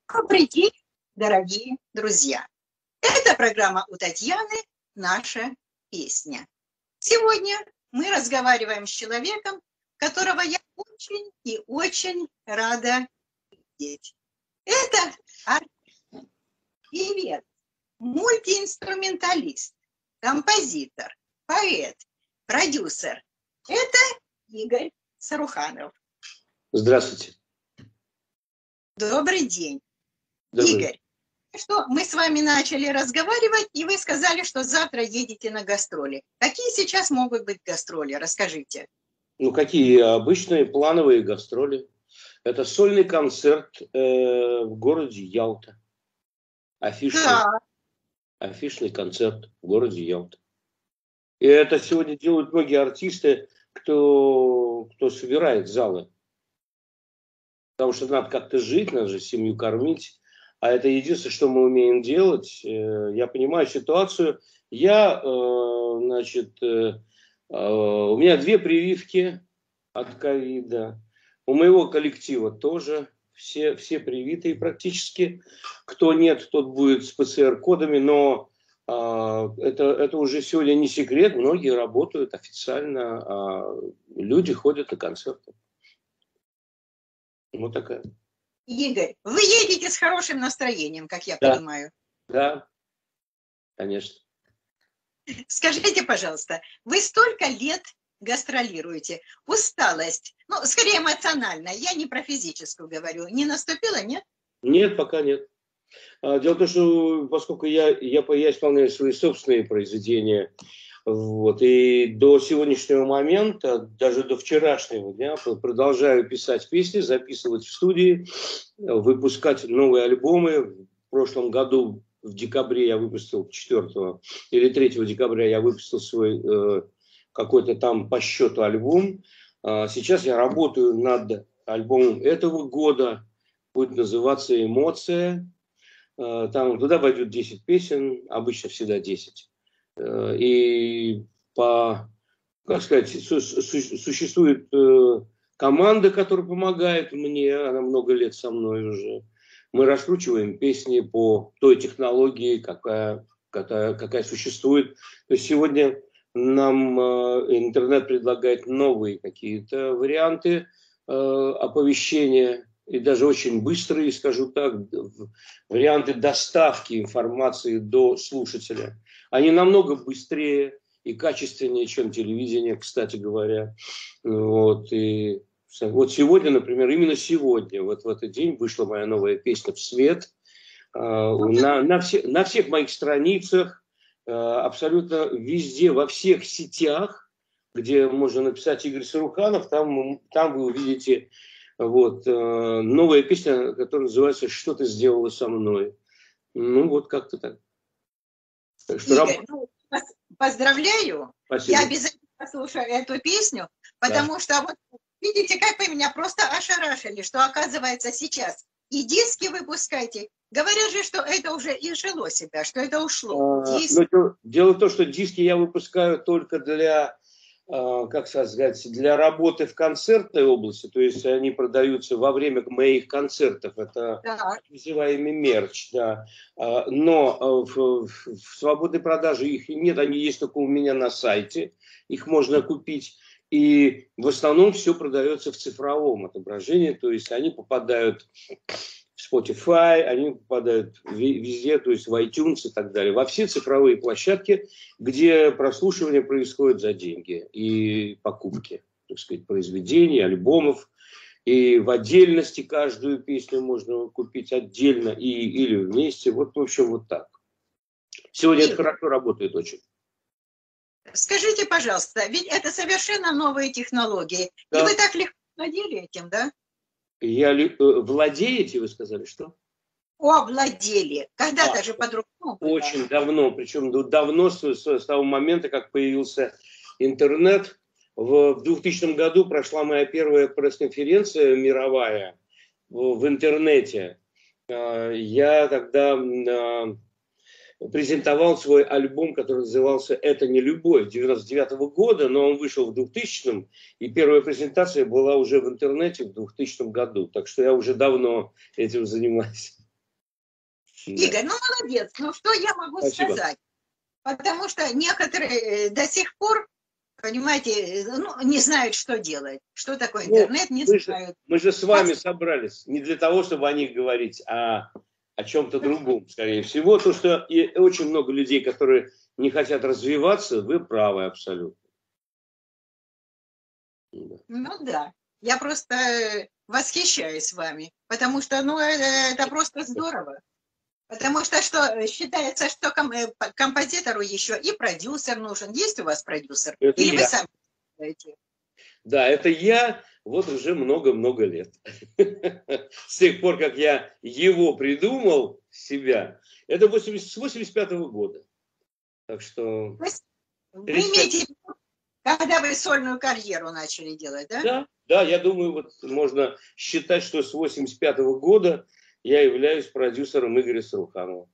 Добрый день, дорогие друзья! Это программа у Татьяны «Наша песня». Сегодня мы разговариваем с человеком, которого я очень и очень рада видеть. Это певец, мультиинструменталист, композитор, поэт, продюсер. Это Игорь Саруханов. Здравствуйте. Добрый день. Игорь, что мы с вами начали разговаривать, и вы сказали, что завтра едете на гастроли. Какие сейчас могут быть гастроли? Расскажите. Ну, какие обычные плановые гастроли? Это сольный концерт в городе Ялта. Афишный концерт в городе Ялта. И это сегодня делают многие артисты, кто собирает залы. Потому что надо как-то жить, надо же семью кормить. А это единственное, что мы умеем делать. Я понимаю ситуацию. У меня 2 прививки от ковида. У моего коллектива тоже все привитые практически. Кто нет, тот будет с ПЦР-кодами. Но это уже сегодня не секрет. Многие работают официально, а люди ходят на концерты. Вот такая. Игорь, вы едете с хорошим настроением, как я понимаю. Да, конечно. Скажите, пожалуйста, вы столько лет гастролируете. Усталость, скорее эмоциональная, я не про физическую говорю, не наступила, нет? Нет, пока нет. Дело в том, что поскольку я исполняю свои собственные произведения, и до сегодняшнего момента, даже до вчерашнего дня, продолжаю писать песни, записывать в студии, выпускать новые альбомы. В прошлом году, в декабре, я выпустил 4 или 3 декабря, я выпустил свой какой-то там по счету альбом. Сейчас я работаю над альбомом этого года, будет называться «Эмоция». Туда войдет 10 песен, обычно всегда 10. И существует команда, которая помогает мне, она много лет со мной уже. Мы раскручиваем песни по той технологии, какая существует. То есть сегодня нам интернет предлагает новые какие-то варианты оповещения, и даже очень быстрые, скажу так, варианты доставки информации до слушателя. Они намного быстрее и качественнее, чем телевидение, кстати говоря. И сегодня, например, именно сегодня, в этот день, вышла моя новая песня в свет. На всех моих страницах, абсолютно везде, во всех сетях, где можно написать Игорь Саруханов, там вы увидите новая песня, которая называется «Что ты сделала со мной». Как-то так. Игорь, поздравляю. Спасибо. Я обязательно послушаю эту песню, потому что видите, как вы меня просто ошарашили, что оказывается сейчас и диски выпускаете. Говорят же, что это уже изжило себя, что это ушло. Дело в том, что диски я выпускаю только для работы в концертной области, то есть они продаются во время моих концертов, это так называемый мерч, да. Но в свободной продаже их нет, они есть только у меня на сайте, их можно купить, и в основном все продается в цифровом отображении, то есть они попадают в Spotify, они попадают везде, то есть в iTunes и так далее, во все цифровые площадки, где прослушивание происходит за деньги и покупки, так сказать, произведений, альбомов. И в отдельности каждую песню можно купить отдельно или вместе. В общем, так. Сегодня это хорошо работает очень. Скажите, пожалуйста, ведь это совершенно новые технологии. Да. И вы так легко владели этим, да? Владеете, вы сказали, что? Владели. Когда-то же по-другому было. Очень давно, причем давно, с того момента, как появился интернет. В 2000 году прошла моя первая пресс-конференция мировая в интернете. Я тогда презентовал свой альбом, который назывался «Это не любовь», 99-го года, но он вышел в 2000-м, и первая презентация была уже в интернете в 2000 году, так что я уже давно этим занимаюсь. Да. Игорь, ну молодец, ну что я могу Спасибо. сказать? Потому что некоторые до сих пор, понимаете, ну, не знают, что делать. Что такое интернет, не знают. Мы же с вами собрались не для того, чтобы о них говорить, а о чем-то другом, скорее всего. То, что и очень много людей, которые не хотят развиваться, вы правы абсолютно. Ну да, я просто восхищаюсь вами, потому что, ну, это просто здорово. Потому что считается, что композитору еще и продюсер нужен. Есть у вас продюсер? Это Или я. вы сами делаете? Да, это я вот уже много-много лет. С тех пор, как я его придумал, себя, это с 85-го года. Так что... То есть вы имеете в виду, когда вы сольную карьеру начали делать, да? Да, я думаю, вот можно считать, что с 85-го года я являюсь продюсером Игоря Саруханова.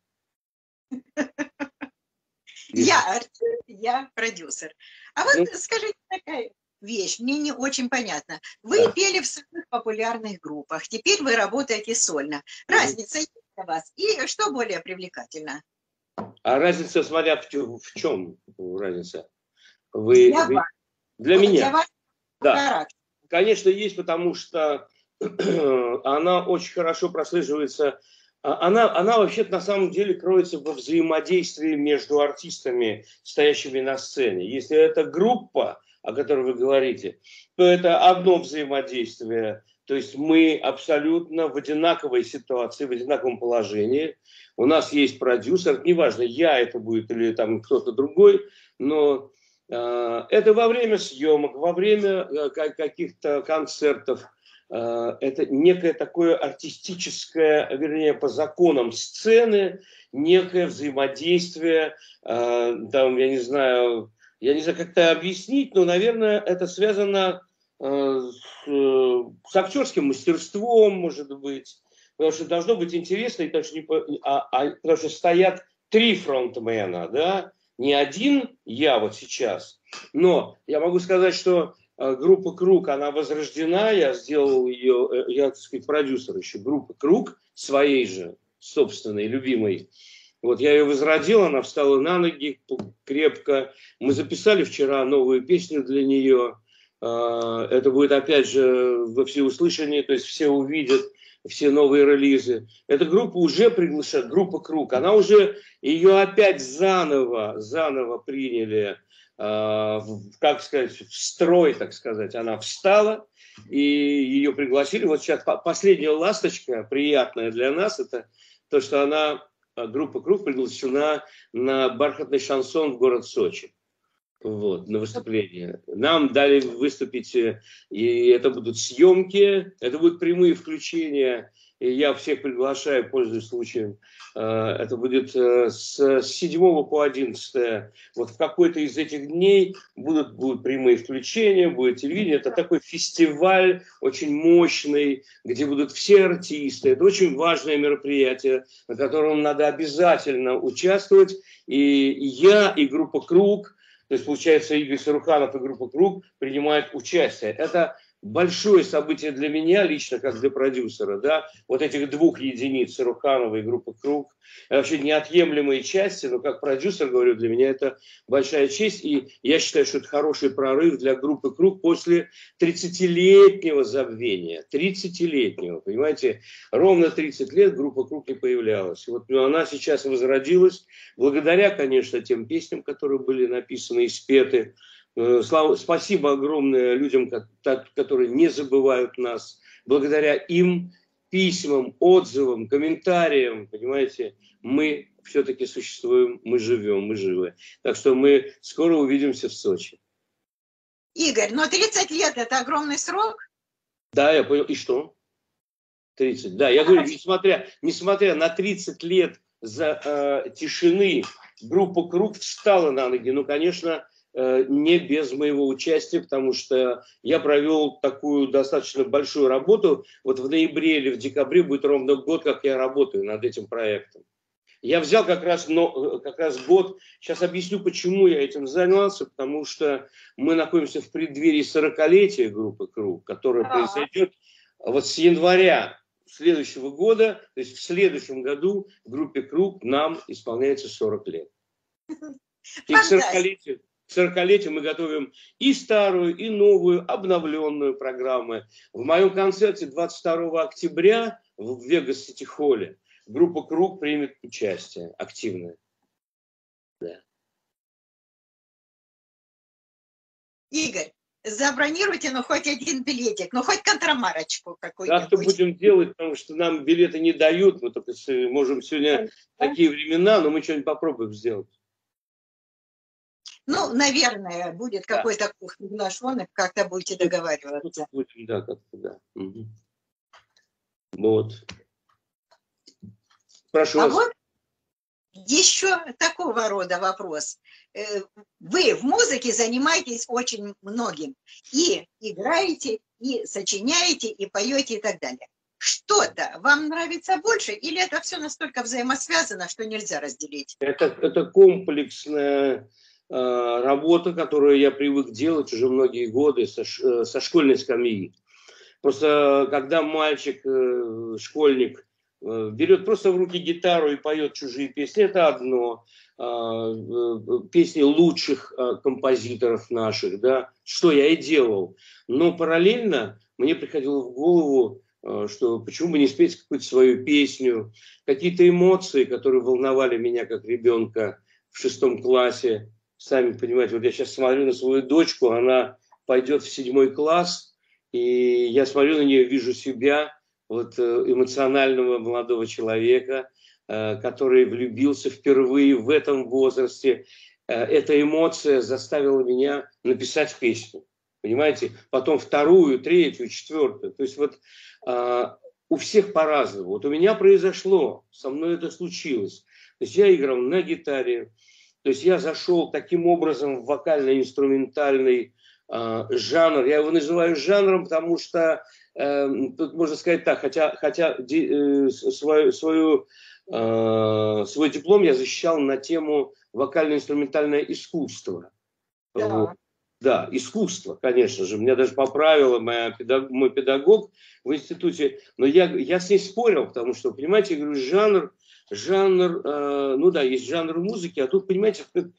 Я артист, я продюсер. А вот скажите такая вещь, мне не очень понятно. Вы пели в самых популярных группах, теперь вы работаете сольно. Разница есть для вас? И что более привлекательно? А разница, смотря в чем разница? Для вас. Для меня. Для вас Да, характер. конечно, есть, потому что она очень хорошо прослеживается. Она вообще-то на самом деле кроется во взаимодействии между артистами, стоящими на сцене. Если это группа, о которой вы говорите, то это одно взаимодействие. То есть мы абсолютно в одинаковой ситуации, в одинаковом положении. У нас есть продюсер, неважно, я это будет или там кто-то другой, но это во время съемок, во время каких-то концертов. Это некое такое артистическое, вернее, по законам сцены, некое взаимодействие, там, я не знаю, как это объяснить, но, наверное, это связано с актерским мастерством, может быть, потому что должно быть интересно, и потому что стоят три фронтмена, да, не один я вот сейчас, но я могу сказать, что группа «Круг», она возрождена, я сделал ее, я, так сказать, продюсер еще группы «Круг», своей же, собственной, любимой. Вот я ее возродил, она встала на ноги крепко. Мы записали вчера новую песню для нее. Это будет, опять же, во всеуслышание, то есть все увидят все новые релизы. Эта группа уже приглашает, группа «Круг», она уже, ее опять заново приняли, как сказать, в строй, так сказать, она встала, и ее пригласили. Вот сейчас последняя ласточка, приятная для нас, это то, что она, группа «Круг», приглашена на бархатный шансон в город Сочи. Вот, на выступление. Нам дали выступить, и это будут съемки, это будут прямые включения, и я всех приглашаю, пользуясь случаем. Это будет с 7 по 11. Вот в какой-то из этих дней будут прямые включения, будет телевидение. Это такой фестиваль очень мощный, где будут все артисты. Это очень важное мероприятие, на котором надо обязательно участвовать. И я, и группа «Круг», то есть, получается, Игорь Саруханов и группа «Круг» принимают участие. Это большое событие для меня лично, как для продюсера. Да? Вот этих двух единиц, Саруханова и группа «Круг», вообще неотъемлемые части, но как продюсер, говорю, для меня это большая честь. И я считаю, что это хороший прорыв для группы «Круг» после 30-летнего забвения. 30-летнего, понимаете? Ровно 30 лет группа «Круг не появлялась. И вот она сейчас возродилась благодаря, конечно, тем песням, которые были написаны и спеты. Спасибо огромное людям, которые не забывают нас. Благодаря им, письмам, отзывам, комментариям, понимаете, мы все-таки существуем, мы живем, мы живы. Так что мы скоро увидимся в Сочи. Игорь, но 30 лет – это огромный срок? Да, я понял. И что? 30. Да, я говорю, несмотря на 30 лет тишины, группа «Круг» встала на ноги. Ну, конечно, не без моего участия, потому что я провел такую достаточно большую работу. Вот в ноябре или в декабре будет ровно год, как я работаю над этим проектом. Я взял как раз год. Сейчас объясню, почему я этим занялся. Потому что мы находимся в преддверии 40-летия группы «Круг», которое произойдет вот с января следующего года, то есть в следующем году в группе «Круг» нам исполняется 40 лет. И к 40-летию мы готовим и старую, и новую, обновленную программу. В моем концерте 22 октября в Вегас-Сити-Холле группа «Круг» примет участие активное. Да. Игорь, забронируйте, ну, хоть один билетик, ну, хоть контрамарочку какую-нибудь. Как-то будем делать, потому что нам билеты не дают. Мы только можем сегодня такие времена, но мы что-нибудь попробуем сделать. Ну, наверное, будет какой-то курс приглашенных, как-то будете договариваться. Да, как-то, да. Угу. Вот. Прошу вас. Вот еще такого рода вопрос. Вы в музыке занимаетесь очень многим. И играете, и сочиняете, и поете, и так далее. Что-то вам нравится больше, или это все настолько взаимосвязано, что нельзя разделить? Это комплексная работа, которую я привык делать уже многие годы со школьной скамьи. Просто когда мальчик, школьник, берет просто в руки гитару и поет чужие песни, это одно. Песни лучших композиторов наших, да, что я и делал. Но параллельно мне приходило в голову, что почему бы не спеть какую-то свою песню, какие-то эмоции, которые волновали меня как ребенка в 6 классе. Сами понимаете, вот я сейчас смотрю на свою дочку, она пойдет в 7 класс, и я смотрю на нее, вижу себя, вот эмоционального молодого человека, который влюбился впервые в этом возрасте. Эта эмоция заставила меня написать песню. Понимаете? Потом 2-ю, 3-ю, 4-ю. То есть вот у всех по-разному. Вот у меня произошло, со мной это случилось. То есть я играл на гитаре. То есть я зашел таким образом в вокально-инструментальный жанр. Я его называю жанром, потому что, тут можно сказать так, хотя свой диплом я защищал на тему вокально-инструментальное искусство. Да. Вот. Да, искусство, конечно же. Меня даже поправила мой педагог в институте. Но я с ней спорил, потому что, понимаете, я говорю, жанр, ну да, есть жанр музыки, а тут, понимаете,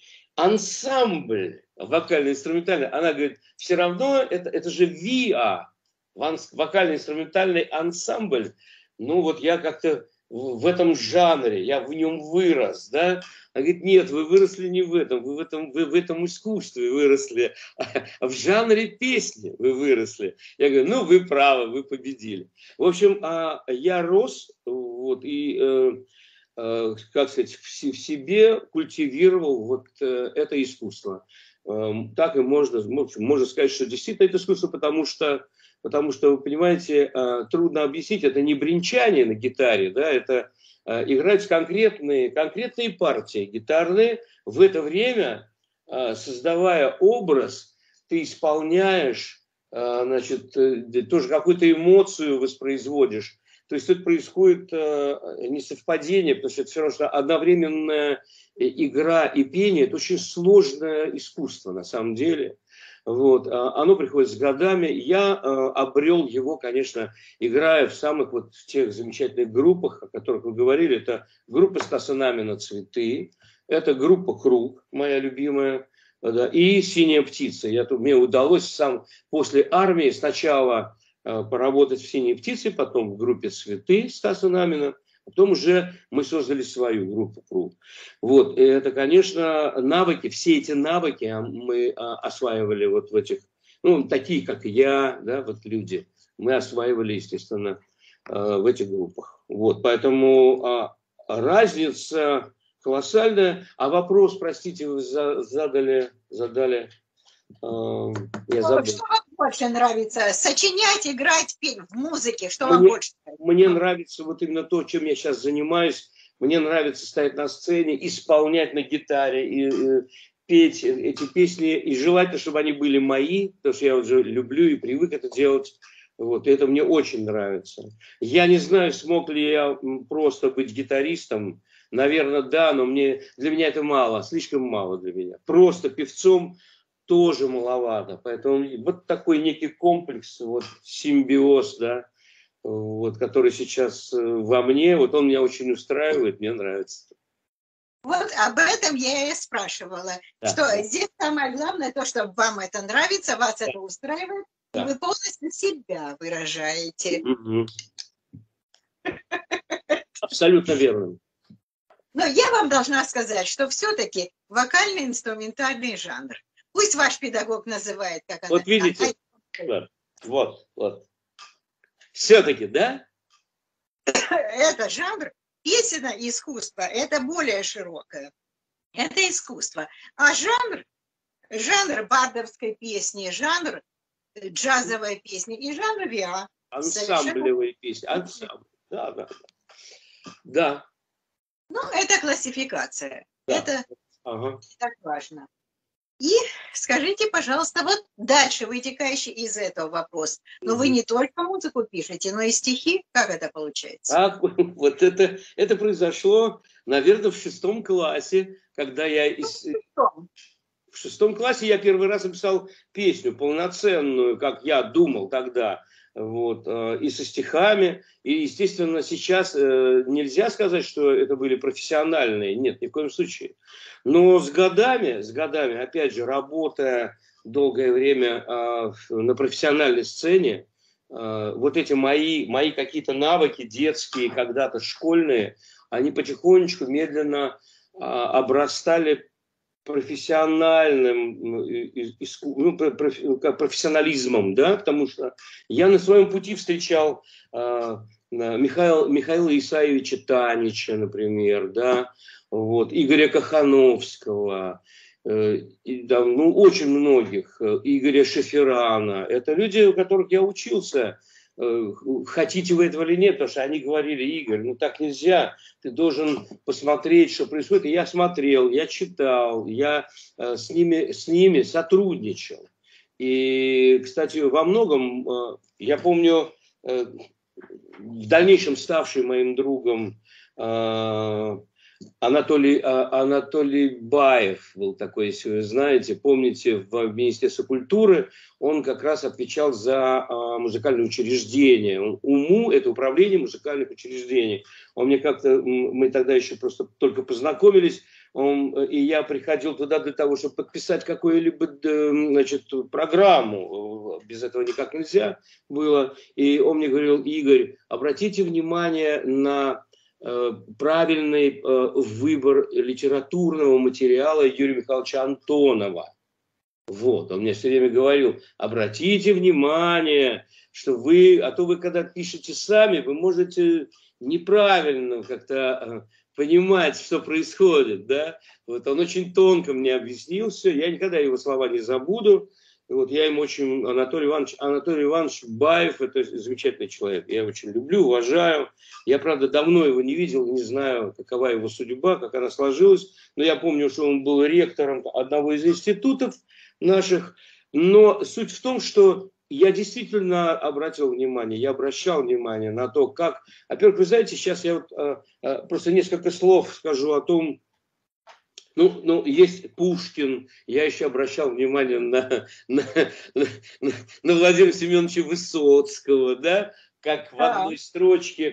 ансамбль вокально-инструментальный. Она говорит, все равно это же ВИА, вокально-инструментальный ансамбль. Ну вот я как-то в этом жанре, я в нем вырос, да. Она говорит, нет, вы выросли не в этом, вы в этом искусстве выросли, а в жанре песни вы выросли. Я говорю, ну вы правы, вы победили. В общем, я рос, вот, и, как сказать, в себе культивировал вот это искусство. Так и можно сказать, что действительно это искусство, потому что, вы понимаете, трудно объяснить, это не бренчание на гитаре, да, это играть конкретные партии гитарные. В это время, создавая образ, ты исполняешь, значит, тоже какую-то эмоцию воспроизводишь. То есть тут происходит несовпадение, потому что это все равно, что одновременная игра и пение – это очень сложное искусство на самом деле. Вот. Оно приходит с годами. Я обрел его, конечно, играя в самых вот в тех замечательных группах, о которых вы говорили. Это группа Стаса Намина «Цветы», это группа «Круг», моя любимая, да, и «Синяя птица». Мне удалось после армии сначала поработать в «Синей птице», потом в группе «Цветы» Стаса Намина. Потом уже мы создали свою группу «Круг». Вот, и это, конечно, навыки, все эти навыки мы осваивали вот в этих, ну, такие, как я, да, вот люди, мы осваивали, естественно, в этих группах. Вот, поэтому разница колоссальная. А вопрос, простите, вы задали, я забыл. Что вам больше нравится? Сочинять, играть, петь в музыке? Что вам больше нравится? Мне нравится вот именно то, чем я сейчас занимаюсь. Мне нравится стоять на сцене, исполнять на гитаре и петь эти песни. И желательно, чтобы они были мои, потому что я уже люблю и привык это делать. Вот, и это мне очень нравится. Я не знаю, смог ли я просто быть гитаристом. Наверное, да, но для меня это мало, слишком мало для меня. Просто певцом тоже маловато. Поэтому вот такой некий комплекс, вот симбиоз, да, вот, который сейчас во мне, вот он меня очень устраивает, мне нравится. Вот об этом я и спрашивала. Да. Что здесь самое главное, то, что вам это нравится, вас это устраивает, и вы полностью себя выражаете. Абсолютно верно. Но я вам должна сказать, что все-таки вокально-инструментальный жанр. Пусть ваш педагог называет, как она. Вот видите, вот. Все-таки, да? Это жанр песенное искусство, это более широкое. Это искусство. А жанр бардовской песни, жанр джазовой песни и жанр ВИА. Ансамблевые песни. Да. Ну, это классификация. Да. Это так важно. И скажите, пожалуйста, вот дальше вытекающий из этого вопрос. Но вы не только музыку пишете, но и стихи. Как это получается? Вот это произошло, наверное, в 6 классе, когда я в 6 классе я первый раз написал песню полноценную, как я думал тогда. Вот, и со стихами, и, естественно, сейчас нельзя сказать, что это были профессиональные, нет, ни в коем случае. Но с годами, опять же, работая долгое время на профессиональной сцене, вот эти мои какие-то навыки детские, когда-то школьные, они потихонечку, медленно обрастали профессиональным, профессионализмом, да, потому что я на своем пути встречал Михаила Исаевича Танича, например, да, вот, Игоря Кахановского, очень многих, Игоря Шеферана. Это люди, у которых я учился. Хотите вы этого или нет, потому что они говорили: Игорь, ну так нельзя, ты должен посмотреть, что происходит. И я смотрел, я читал, я с ними сотрудничал. И, кстати, во многом, я помню, в дальнейшем ставший моим другом Анатолий Баев был такой, если вы знаете, помните, в Министерстве культуры он как раз отвечал за музыкальные учреждения. УМУ – это управление музыкальных учреждений. Он мне как-то, мы тогда еще просто только познакомились, и я приходил туда для того, чтобы подписать какую-либо, значит, программу. Без этого никак нельзя было. И он мне говорил: Игорь, обратите внимание на правильный выбор литературного материала Юрия Михайловича Антонова. Вот, он мне все время говорил: обратите внимание, что а то вы, когда пишете сами, вы можете неправильно как-то понимать, что происходит, да. Вот он очень тонко мне объяснил все, я никогда его слова не забуду. И вот я ему очень... Анатолий Иванович Баев – это замечательный человек. Я его очень люблю, уважаю. Я, правда, давно его не видел, не знаю, какова его судьба, как она сложилась. Но я помню, что он был ректором одного из институтов наших. Но суть в том, что я действительно обратил внимание, я обращал внимание на то, как... Во-первых, вы знаете, сейчас я вот, просто несколько слов скажу о том. Ну, есть Пушкин, я еще обращал внимание на Владимира Семеновича Высоцкого, да, как в одной строчке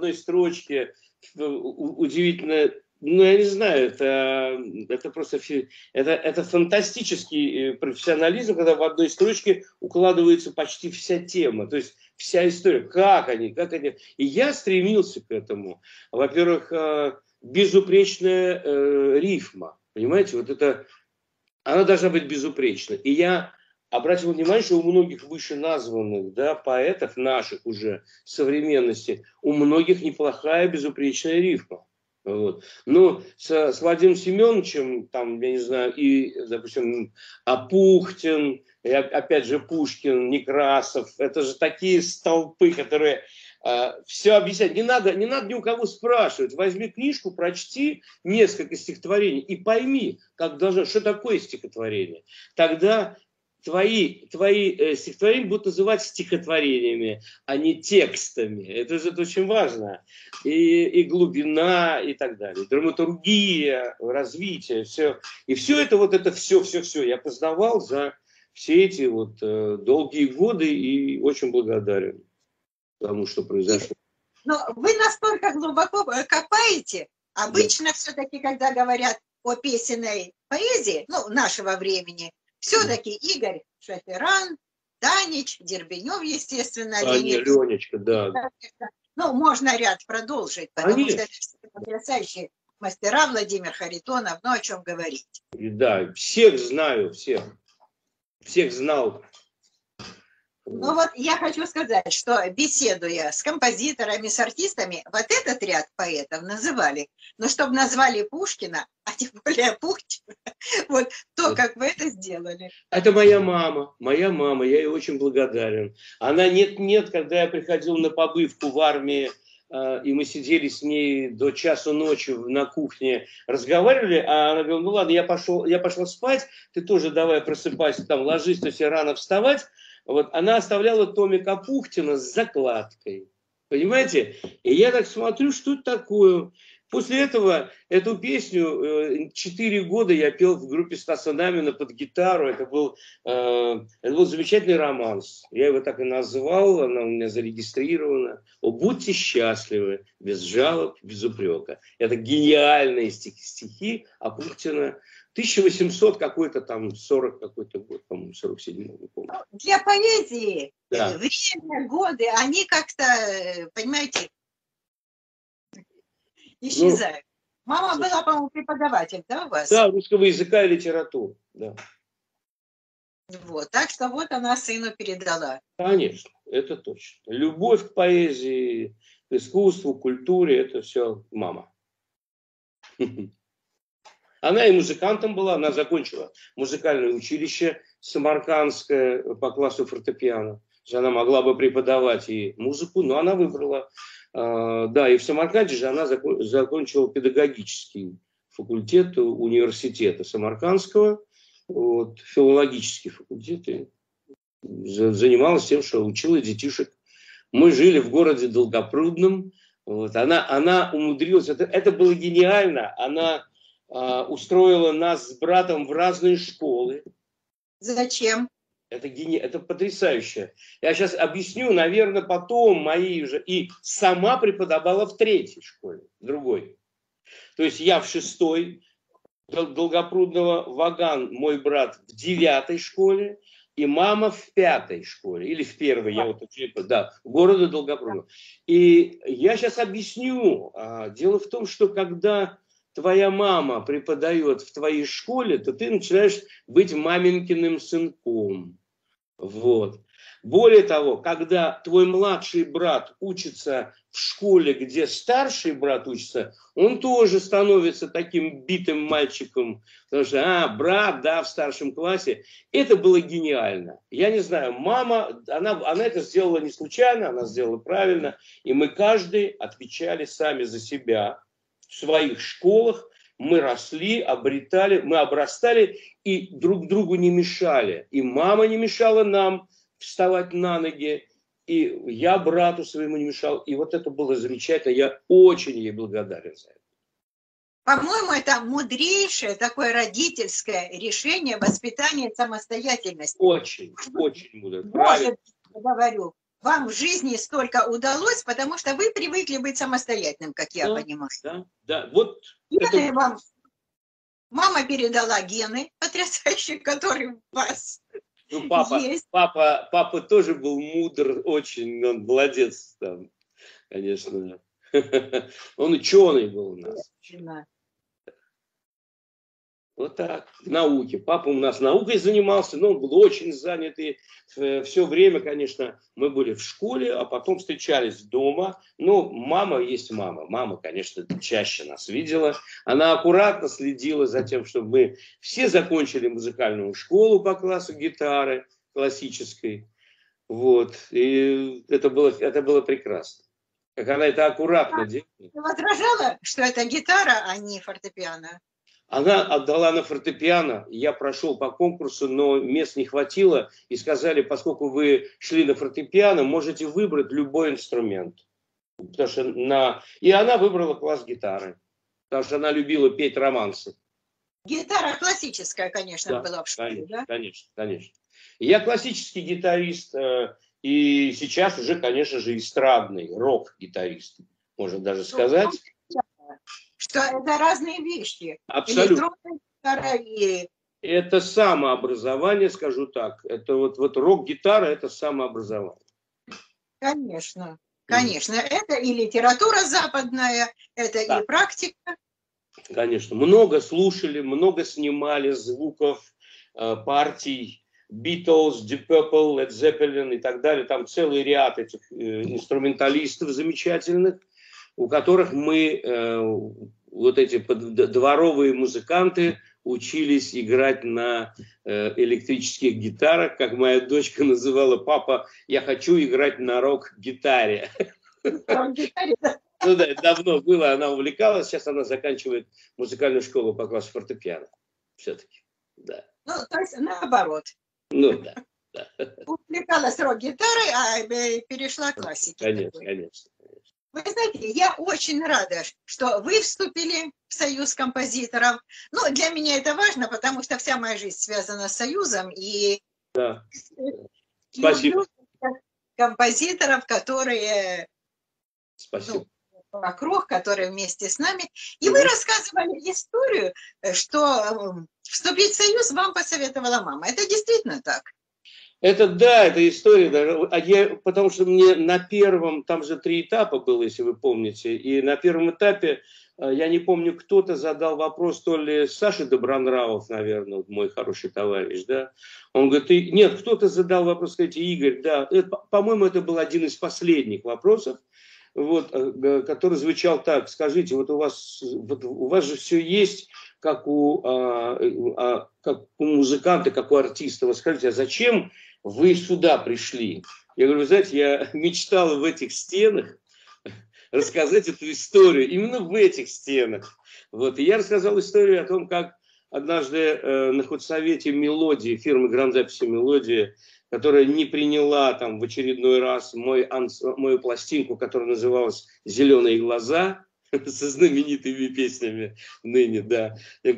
удивительно, ну, я не знаю, это просто, это фантастический профессионализм, когда в одной строчке укладывается почти вся тема, то есть вся история, как они, и я стремился к этому, во-первых, безупречная рифма, понимаете, вот это, она должна быть безупречна. И я обратил внимание, что у многих вышеназванных, да, поэтов наших уже современности, у многих неплохая безупречная рифма. Вот. Но с Владимиром Семеновичем, там, я не знаю, и, допустим, Апухтин, и опять же Пушкин, Некрасов, это же такие столпы, которые все объясняют. Не надо ни у кого спрашивать. Возьми книжку, прочти несколько стихотворений и пойми, что такое стихотворение. Тогда твои стихотворения будут называть стихотворениями, а не текстами. Это очень важно. И глубина, и так далее. Драматургия, развитие, все. И все это все я познавал за все эти вот долгие годы и очень благодарен. тому, что произошло. Но вы настолько глубоко копаете. Обычно все-таки, когда говорят о песенной поэзии, ну, нашего времени, все-таки Игорь Шаферан, Танич, Дербенев, естественно, Ленечка, да. Ну, можно ряд продолжить, потому что это потрясающие мастера, Владимир Харитонов, ну, о чем говорить. Да, всех знаю, всех знал. Ну вот я хочу сказать, что беседуя с композиторами, с артистами, вот этот ряд поэтов называли. Но чтобы назвали Пушкина, а тем более Пушкина, вот то, как вы это сделали. Это моя мама, я ей очень благодарен. Она нет, когда я приходил на побывку в армии, и мы сидели с ней до часу ночи на кухне, разговаривали, а она говорила, ну ладно, я пошла спать, ты тоже давай просыпайся, там, ложись, то тебе рано вставать. Вот она оставляла томик Апухтина с закладкой. Понимаете? И я так смотрю, что это такое. После этого эту песню 4 года я пел в группе Стаса Намина под гитару. Это был замечательный романс. Я его так и назвал, она у меня зарегистрирована. «О, будьте счастливы, без жалоб, без упрека». Это гениальные стихи Апухтина. 1800 какой-то там, 40 какой-то год, по-моему, 47-й, не помню. Для поэзии да. Время, годы, они как-то, понимаете, исчезают. Мама была, по-моему, преподаватель, да, у вас? Да, русского языка и литературы, да. Вот, так что вот она сыну передала. Конечно, это точно. Любовь к поэзии, к искусству, к культуре, это все мама. Она и музыкантом была, она закончила музыкальное училище самаркандское по классу фортепиано. Она могла бы преподавать и музыку, но она выбрала. Да, и в Самарканде же она закончила педагогический факультет университета Самаркандского, вот, филологический факультет. И занималась тем, что учила детишек. Мы жили в городе Долгопрудном. Вот, она умудрилась, это было гениально, она устроила нас с братом в разные школы. Зачем? Это потрясающе. Я сейчас объясню, наверное, потом мои уже. И сама преподавала в 3-й школе, другой. То есть я в 6-й, Долгопрудного, Ваган, мой брат, в 9-й школе, и мама в 5-й школе, или в 1-й, я вот, да, города Долгопрудного. И я сейчас объясню. Дело в том, что когда твоя мама преподает в твоей школе, то ты начинаешь быть маменькиным сынком. Вот. Более того, когда твой младший брат учится в школе, где старший брат учится, он тоже становится таким битым мальчиком, потому что, брат, да, в старшем классе. Это было гениально. Я не знаю, мама, она это сделала не случайно, она сделала правильно, и мы каждый отвечали сами за себя в своих школах. Мы росли, обретали, мы обрастали и друг другу не мешали. И мама не мешала нам вставать на ноги, и я брату своему не мешал. И вот это было замечательно. Я очень ей благодарен за это. По-моему, это мудрейшее такое родительское решение воспитания самостоятельности. Очень, очень мудро. Может, говорю, вам в жизни столько удалось, потому что вы привыкли быть самостоятельным, как я понимаю. Да. Вот гены это... вам... Мама передала гены потрясающие, которые у вас есть. Папа тоже был мудр, очень, он молодец там, конечно. Он ученый был у нас. Вот так, в науке. Папа у нас наукой занимался, но он был очень занят. И все время, конечно, мы были в школе, а потом встречались дома. Ну, мама есть мама. Мама, конечно, чаще нас видела. Она аккуратно следила за тем, чтобы мы все закончили музыкальную школу по классу гитары классической. Вот. И это было прекрасно. Как она это аккуратно делала. Ты возражала, что это гитара, а не фортепиано? Она отдала на фортепиано, я прошел по конкурсу, но мест не хватило, и сказали, поскольку вы шли на фортепиано, можете выбрать любой инструмент. Потому что и она выбрала класс гитары, потому что она любила петь романсы. Гитара классическая, конечно, была в школе, да? Конечно. Я классический гитарист, И сейчас уже, конечно же, эстрадный рок-гитарист, можно даже сказать. Что это разные вещи. Абсолютно. Электронная гитара и... Это самообразование, скажу так. Это вот рок-гитара – это самообразование. Конечно, конечно. Это и литература западная, это и практика. Конечно. Много слушали, много снимали звуков, партий, Beatles, Deep Purple, Led Zeppelin и так далее. Там целый ряд этих инструменталистов замечательных, у которых мы, вот эти дворовые музыканты, учились играть на электрических гитарах, как моя дочка называла: папа, я хочу играть на рок-гитаре. Ну да, это давно было, она увлекалась, сейчас она заканчивает музыкальную школу по классу фортепиано. Все-таки, да. Ну, то есть наоборот. Ну да. Увлекалась рок-гитарой, а перешла к классике. Конечно, конечно. Вы знаете, я очень рада, что вы вступили в Союз композиторов. Ну, для меня это важно, потому что вся моя жизнь связана с Союзом. И да. Спасибо. Композиторов, которые спасибо. Вокруг, которые вместе с нами. И вы рассказывали историю, что вступить в Союз вам посоветовала мама. Это действительно так? Это да, это история, да. Потому что мне на первом, там же 3 этапа было, если вы помните, и на первом этапе, я не помню, кто-то задал вопрос, то ли Саша Добронравов, наверное, мой хороший товарищ, да, он говорит, нет, кто-то задал вопрос, сказать, Игорь, да, по-моему, это был один из последних вопросов, вот, который звучал так: скажите, вот у вас же все есть, как у музыканта, как у артиста, вот скажите, а зачем вы сюда пришли? Я говорю, вы знаете, я мечтал в этих стенах рассказать эту историю, именно в этих стенах. Вот. И я рассказал историю о том, как однажды на худсовете «Мелодии», фирмы грамзаписи «Мелодия», которая не приняла там в очередной раз мою пластинку, которая называлась «Зеленые глаза», со знаменитыми песнями ныне, да.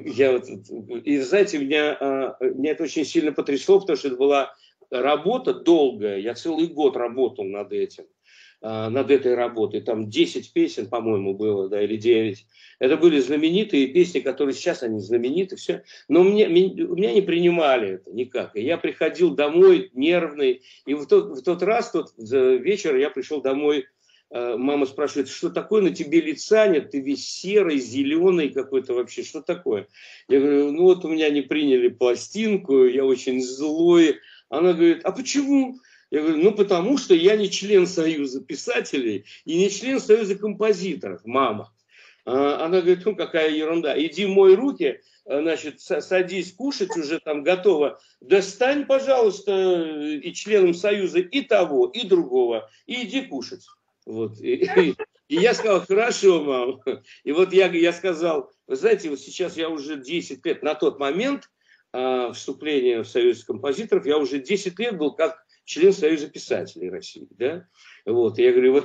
И знаете, меня это очень сильно потрясло, потому что это была работа долгая, я целый год работал над этим, над этой работой, там 10 песен, по-моему, было, да, или 9. Это были знаменитые песни, которые сейчас они знамениты, все, но меня не принимали это никак. И я приходил домой нервный, и в тот раз, тот вечер я пришел домой. Мама спрашивает, что такое, на тебе лица нет, ты весь серый, зеленый какой-то вообще, что такое? Я говорю, ну вот у меня не приняли пластинку, я очень злой. Она говорит, а почему? Я говорю, ну потому что я не член Союза писателей и не член Союза композиторов, мама. Она говорит, ну какая ерунда, иди мой руки, значит, садись кушать, уже там готово. Достань, пожалуйста, и членом Союза и того, и другого, и иди кушать. Вот. И я сказал, хорошо, мам. И вот я сказал, вы знаете, вот сейчас я уже 10 лет, на тот момент вступления в Союз композиторов, я уже 10 лет был как член Союза писателей России. Да? Вот. И я говорю, вот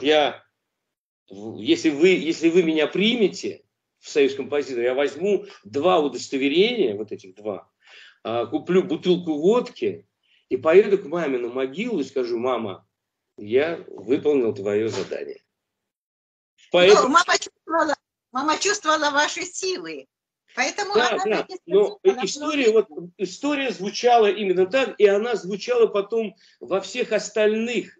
если вы меня примете в Союз композиторов, я возьму 2 удостоверения, вот этих 2, куплю бутылку водки и поеду к маме на могилу и скажу, мама, я выполнил твое задание. Поэтому... мама чувствовала ваши силы. Поэтому да, да. Но история звучала именно так, и она звучала потом во всех остальных,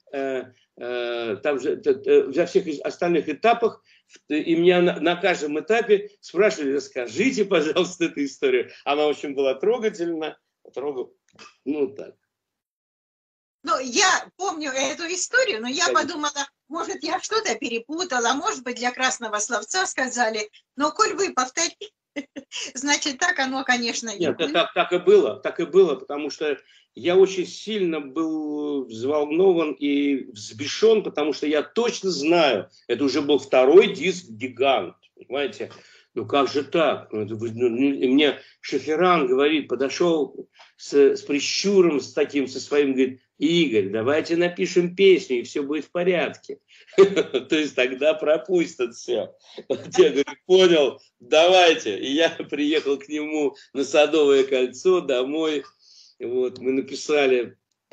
во всех остальных этапах. И меня на каждом этапе спрашивали, расскажите, пожалуйста, эту историю. Она очень была трогательна. Ну так. Ну, я помню эту историю, но я подумала, может, я что-то перепутала, может быть, для красного словца сказали, но коль вы повторите, значит, так оно, конечно, и нет, так и было, потому что я очень сильно был взволнован и взбешен, потому что я точно знаю, это уже был 2-й диск «Гигант», понимаете? Ну как же так? И мне Шоферан говорит, подошел с прищуром, со своим, говорит, Игорь, давайте напишем песню, и все будет в порядке. То есть тогда пропустят все. Я говорю, понял, давайте. И я приехал к нему на Садовое кольцо домой. Вот, мы написали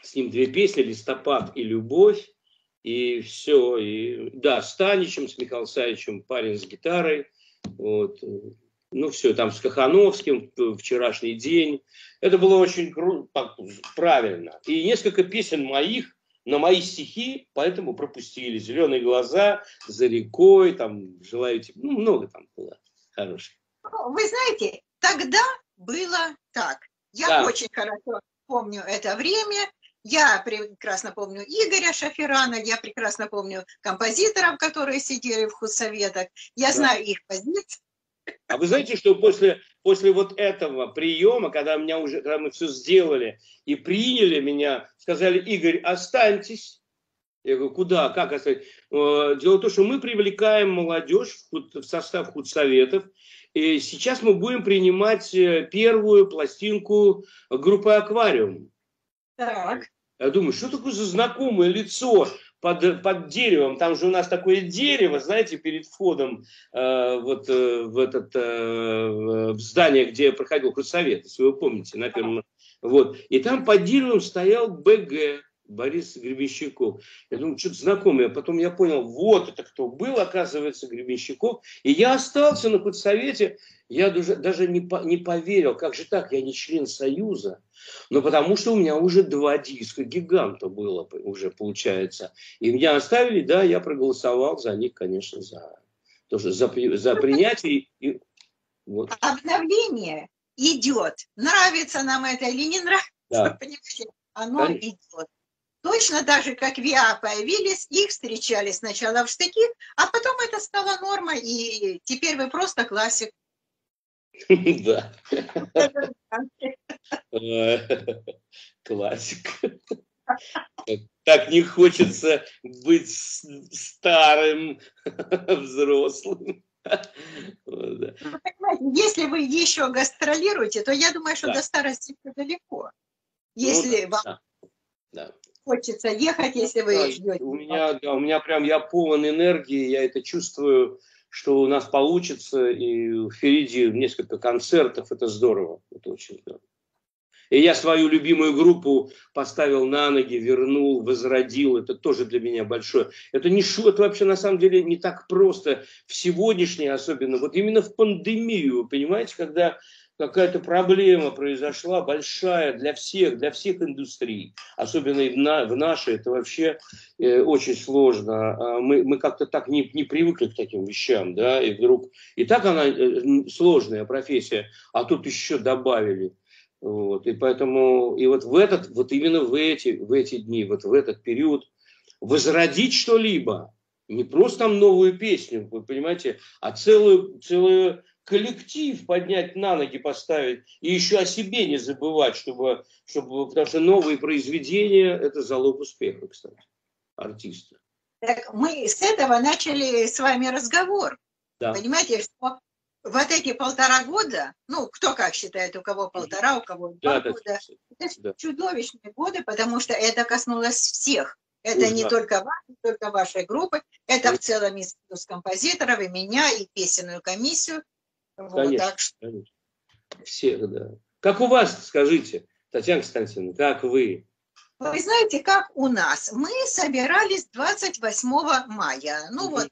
с ним две песни: «Листопад» и «Любовь». И все. И, да, с Таничем, с Михаилом Савичем, парень с гитарой. Вот. Ну, все, там с Кахановским, «Вчерашний день». Это было очень правильно. И несколько песен моих на мои стихи поэтому пропустили. «Зеленые глаза», «За рекой», там, «Желаю тебе». Ну, много там было хороших. Вы знаете, тогда было так. Я очень хорошо помню это время. Я прекрасно помню Игоря Шаферана, я прекрасно помню композиторов, которые сидели в худсоветах. Я знаю их позиции. А вы знаете, что после вот этого приема, когда мы все сделали и приняли меня, сказали: «Игорь, останьтесь». Я говорю: «Куда? Как оставить?» Дело в том, что мы привлекаем молодежь в состав худсоветов. И сейчас мы будем принимать первую пластинку группы «Аквариум». Так. Я думаю, что такое за знакомое лицо под деревом? Там же у нас такое дерево, знаете, перед входом в здание, где проходил худсовет, если вы помните, на первом. Вот. И там под деревом стоял БГ, Борис Гребенщиков. Я думаю, что-то знакомое. Потом я понял, вот это кто был, оказывается, Гребенщиков. И я остался на худсовете. Я даже не поверил, как же так, я не член Союза. Но потому что у меня уже 2 диска «Гиганта» было уже, получается. И меня оставили, да, я проголосовал за них, конечно, за принятие. И, вот. Обновление идет. Нравится нам это или не нравится, да. Понимаете, оно идет. Точно так же, как ВИА появились, их встречали сначала в штыки, а потом это стало нормой, и теперь вы просто классик. Да. Классик. Так не хочется быть старым, взрослым. Если вы еще гастролируете, то я думаю, что до старости далеко. Если вам хочется ехать, если вы ждете. У меня прям, я полон энергии, я это чувствую, что у нас получится, и впереди несколько концертов, это здорово, это очень здорово. И я свою любимую группу поставил на ноги, вернул, возродил, это тоже для меня большое. Это не шо, это вообще на самом деле не так просто в сегодняшней, особенно, вот именно в пандемию, вы понимаете, когда какая-то проблема произошла большая для всех индустрий, особенно и в нашей, это вообще очень сложно. Мы как-то так не привыкли к таким вещам, да, и вдруг, и так она сложная профессия, а тут еще добавили. Вот, и поэтому, и вот именно в эти дни, вот в этот период возродить что-либо, не просто там новую песню, вы понимаете, а целую коллектив поднять на ноги, поставить, и еще о себе не забывать, потому что новые произведения – это залог успеха, кстати, артиста. Так мы с этого начали с вами разговор. Да. Понимаете, что вот эти 1,5 года, ну, кто как считает, у кого 1,5, у кого 2 года, это чудовищные годы, потому что это коснулось всех. Это не только вас, не только вашей группы, это в целом и союз композиторов, и меня, и песенную комиссию. Конечно, так что... конечно. Всех, да. Как у вас, скажите, Татьяна Константиновна, как вы? Вы знаете, как у нас? Мы собирались 28 мая,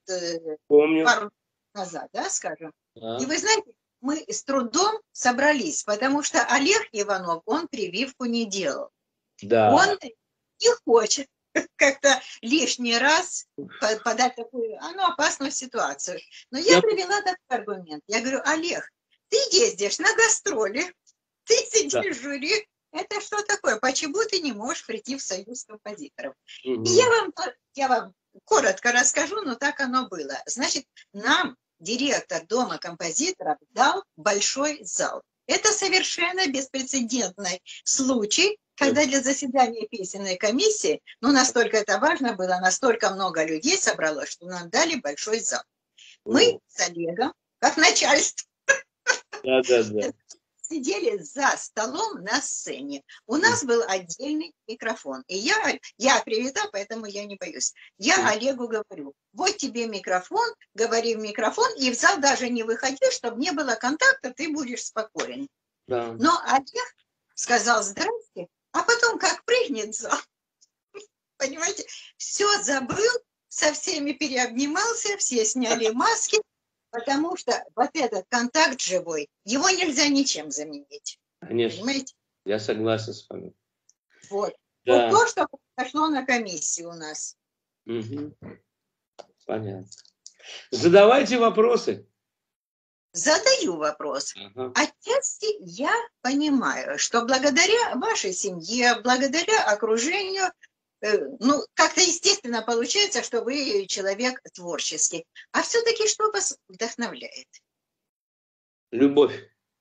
помню. Пару лет назад, да, скажем. И вы знаете, мы с трудом собрались, потому что Олег Иванов, он прививку не делал. Да. Он не хочет как-то лишний раз подать такую, опасную ситуацию. Но я привела такой аргумент. Я говорю: Олег, ты ездишь на гастроли, ты сидишь в жюри, это что такое? Почему ты не можешь прийти в союз композиторов? И я вам коротко расскажу, но так оно было. Значит, нам директор Дома композиторов дал большой зал. Это совершенно беспрецедентный случай, когда для заседания песенной комиссии, настолько это важно было, настолько много людей собралось, что нам дали большой зал. Мы с Олегом, как начальство, сидели за столом на сцене. У нас был отдельный микрофон. И я привита, поэтому я не боюсь. Я Олегу говорю: вот тебе микрофон, говори в микрофон, и в зал даже не выходи, чтобы не было контакта, ты будешь спокоен. Да. Но Олег сказал: здрасте, а потом как прыгнет в зал. Понимаете, все забыл, со всеми переобнимался, все сняли маски, потому что вот этот контакт живой, его нельзя ничем заменить. Конечно, понимаете? я согласен с вами. Вот. Да. Вот то, что произошло на комиссии у нас. Угу. Понятно. Задавайте вопросы. Задаю вопрос. Ага. Отчасти я понимаю, что благодаря вашей семье, благодаря окружению, ну, как-то естественно получается, что вы человек творческий. А все-таки что вас вдохновляет? Любовь.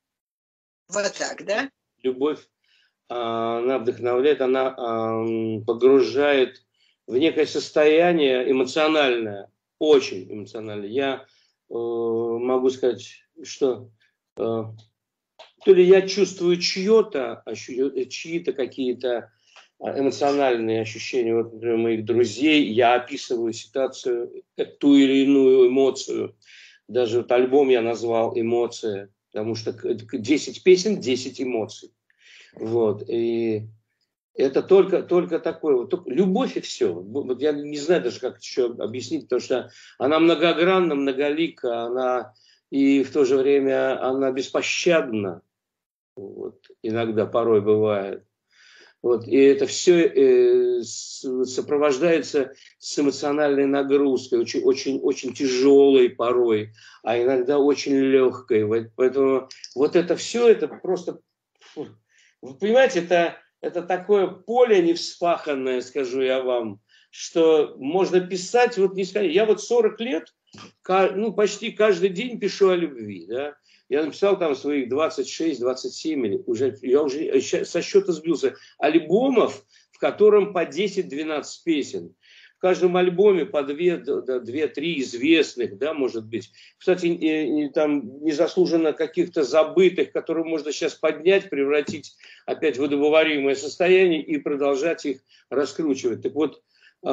Вот так, да? Любовь, она вдохновляет, она погружает в некое состояние эмоциональное, очень эмоциональное. Я могу сказать, что то ли я чувствую чьи-то какие-то эмоциональные ощущения, вот, например, моих друзей, я описываю ситуацию, ту или иную эмоцию. Даже вот альбом я назвал «Эмоция», потому что 10 песен, 10 эмоций. Вот. И это только такое. Вот, только любовь и все. Вот я не знаю даже, как еще объяснить, потому что она многогранна, многолика, она и в то же время она беспощадна. Вот. Иногда, порой бывает. Вот, и это все сопровождается с эмоциональной нагрузкой, очень, очень, очень тяжелой порой, а иногда очень легкой. Поэтому вот это все, это просто, вы понимаете, это такое поле невспаханное, скажу я вам, что можно писать, вот не сказать. Я вот 40 лет, ну, почти каждый день пишу о любви, да. Я написал там своих 26-27, я уже со счета сбился, альбомов, в котором по 10-12 песен. В каждом альбоме по 2-3 известных, да, может быть. Кстати, там незаслуженно каких-то забытых, которые можно сейчас поднять, превратить опять в удобоваримое состояние и продолжать их раскручивать. Так вот,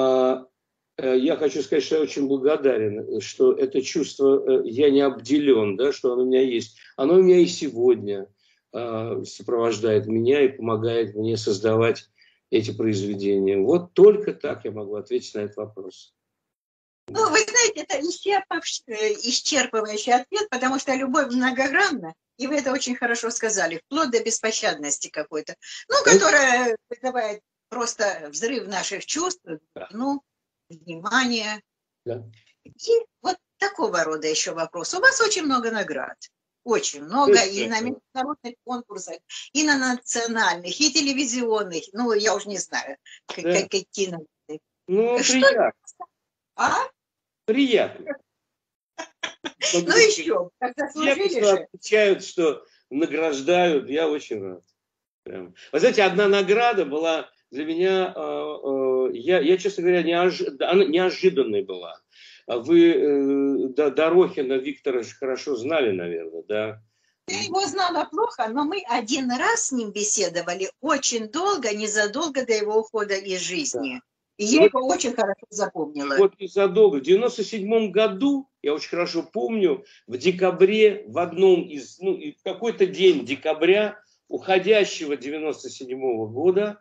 я хочу сказать, что я очень благодарен, что это чувство я не обделен, да, что оно у меня есть. Оно у меня и сегодня сопровождает меня и помогает мне создавать эти произведения. Вот только так я могу ответить на этот вопрос. Ну, вы знаете, это исчерпывающий ответ, потому что любовь многогранна, и вы это очень хорошо сказали, вплоть до беспощадности какой-то, ну, которая вызывает просто взрыв наших чувств, ну, внимание. Да. И вот такого рода еще вопрос. У вас очень много наград. Очень много. И на международных конкурсах, и на национальных, и телевизионных. Ну, я уже не знаю, какие награды. Ну, приятно. А? Приятно. Ну, еще. Как заслужили что отвечают, что награждают. Я очень рад. Прям. Вы знаете, одна награда была для меня, я честно говоря, неожиданной была. Вы Дорохина Виктора хорошо знали, наверное, да? Я его знала плохо, но мы один раз с ним беседовали очень долго, незадолго до его ухода из жизни. Да. И я его очень хорошо запомнила. Вот незадолго. В 97 году, я очень хорошо помню, в декабре, в одном из, ну, в какой-то день декабря уходящего 97-го года,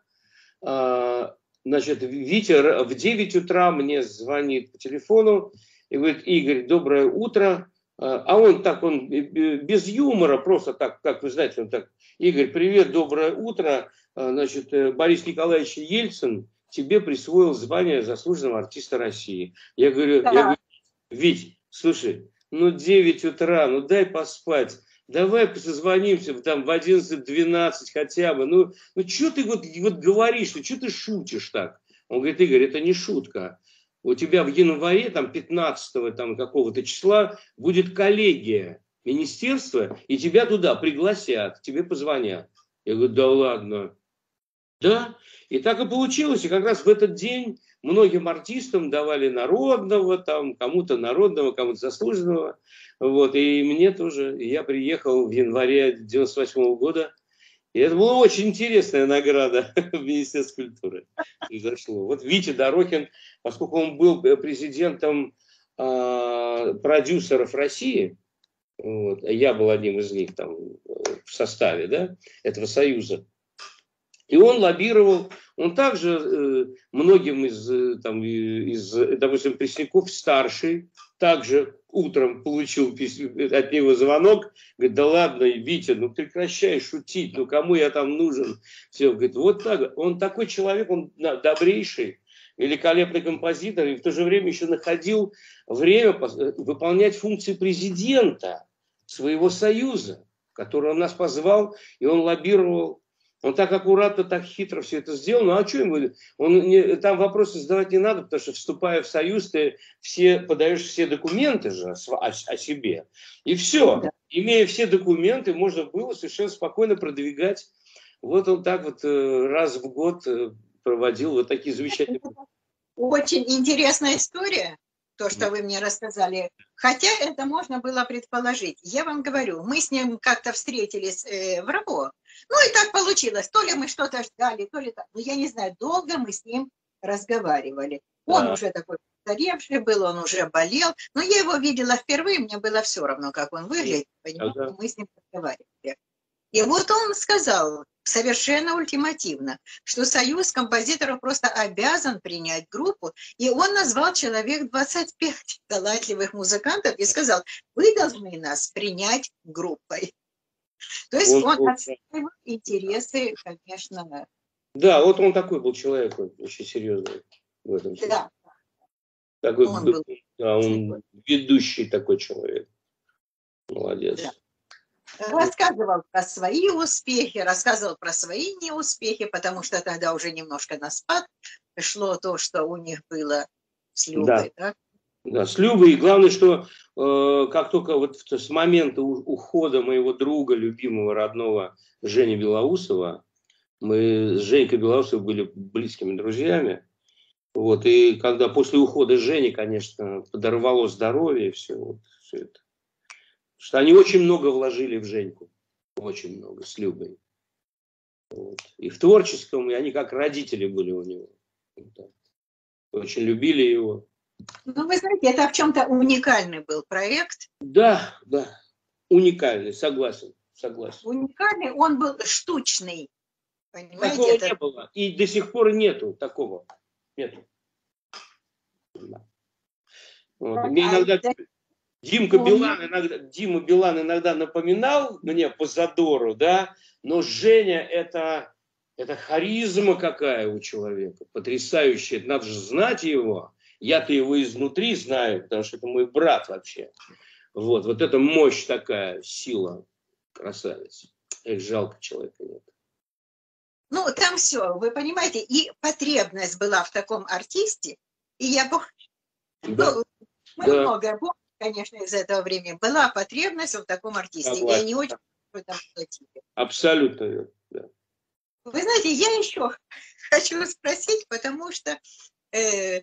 значит, Витя в 9 утра мне звонит по телефону и говорит: Игорь, доброе утро. А он без юмора, просто так, как вы знаете, он так: Игорь, привет, доброе утро. Значит, Борис Николаевич Ельцин тебе присвоил звание заслуженного артиста России. Я говорю, Вить, слушай, ну 9 утра, ну дай поспать. Давай созвонимся там в 11-12 хотя бы. Ну что ты вот говоришь, что ты шутишь так? Он говорит: Игорь, это не шутка. У тебя в январе, там, 15-го там, какого-то числа будет коллегия министерства, и тебя туда пригласят, тебе позвонят. Я говорю: да ладно. Да, и так и получилось. И как раз в этот день многим артистам давали народного, там, кому-то народного, кому-то заслуженного. Вот, и мне тоже. Я приехал в январе 98 года. И это была очень интересная награда в Министерстве культуры. Произошло. Вот Витя Дорохин, поскольку он был президентом продюсеров России, вот, я был одним из них там в составе, да, этого союза. И он лоббировал, он также многим допустим, Пресняков старший, также утром получил от него звонок, говорит, да ладно, Витя, ну прекращай шутить, ну кому я там нужен? Все, говорит, вот так, он такой человек, он добрейший, великолепный композитор, и в то же время еще находил время выполнять функции президента своего союза, который он нас позвал, и он лоббировал. Он так аккуратно, так хитро все это сделал. Ну а что ему? Там вопросы задавать не надо, потому что, вступая в союз, ты подаешь все документы же о себе. И все. Да. Имея все документы, можно было совершенно спокойно продвигать. Вот он так вот раз в год проводил вот такие замечательные... Очень интересная история, то, что вы мне рассказали. Хотя это можно было предположить. Я вам говорю, мы с ним как-то встретились в РАБО. Ну и так получилось. То ли мы что-то ждали, то ли так. Ну я не знаю, долго мы с ним разговаривали. Он уже такой постаревший был, он уже болел. Но я его видела впервые, мне было все равно, как он выглядит. Понимаете, мы с ним разговаривали. И вот он сказал совершенно ультимативно, что Союз композиторов просто обязан принять группу, и он назвал человек 25 талантливых музыкантов и сказал, вы должны нас принять группой. То есть он отстаивал интересы, конечно. Да, вот он такой был человек, очень серьезный в этом смысле. Да. Такой, он ведущий такой человек. Молодец. Да. Рассказывал про свои успехи, рассказывал про свои неуспехи, потому что тогда уже немножко на спад шло то, что у них было с Любой. Да, да с Любой. И главное, что как только вот с момента ухода моего друга, любимого, родного Жени Белоусова, мы с Женькой Белоусовой были близкими друзьями. Вот, и когда после ухода Жени, конечно, подорвало здоровье, все, вот, все это. Что они очень много вложили в Женьку. Очень много, с Любой. Вот. И в творческом, и они как родители были у него. Вот. Очень любили его. Ну, вы знаете, это в чем-то уникальный был проект. Да, да. Уникальный, согласен. Уникальный, он был штучный. Понимаете? Такого не было. И до сих пор нету такого. Нету. Да. Вот. Мне иногда... Дима Билан иногда напоминал мне по задору, да, но Женя это харизма какая у человека, потрясающая, надо же знать его, я-то его изнутри знаю, потому что это мой брат вообще, вот эта мощь такая, сила, красавец, эх, жалко человека нет. Ну, там все, вы понимаете, и потребность была в таком артисте, и я помню, да. Многое помню. Конечно, из этого времени была потребность в таком артисте. Согласен. Я не очень там платили. Абсолютно, да. Вы знаете, я еще хочу спросить, потому что, наверное,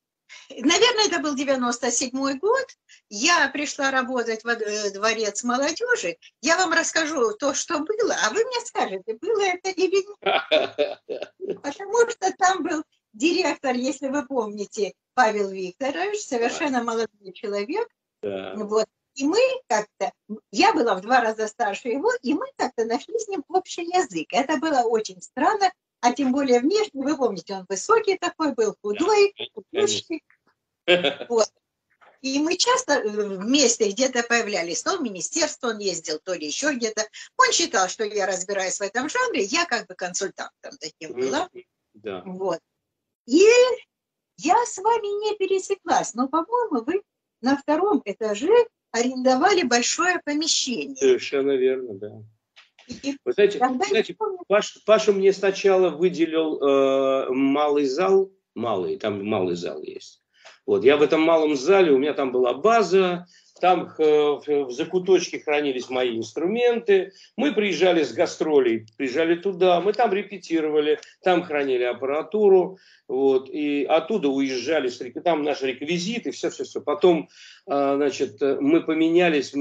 это был 97-й год. Я пришла работать во Дворец молодежи. Я вам расскажу то, что было, а вы мне скажете, было это или нет. Потому что там был директор, если вы помните, Павел Викторович, совершенно молодой человек. Да. Вот. И мы как-то, я была в 2 раза старше его, и мы как-то нашли с ним общий язык. Это было очень странно, а тем более внешне, вы помните, он высокий такой был, худой, худущий. Вот. И мы часто вместе где-то появлялись. То в министерство он ездил, то ли еще где-то. Он считал, что я разбираюсь в этом жанре, я как бы консультантом таким была. Да. Вот. И я с вами не пересеклась, но, по-моему, вы на 2-м этаже арендовали большое помещение. Совершенно верно, да. Вы знаете, Паша мне сначала выделил малый зал, там малый зал есть. Вот, я в этом малом зале, у меня там была база, там в закуточке хранились мои инструменты. Мы приезжали с гастролей, приезжали туда, мы там репетировали, там хранили аппаратуру, вот, и оттуда уезжали, там наши реквизиты, все. Потом, значит, мы поменялись,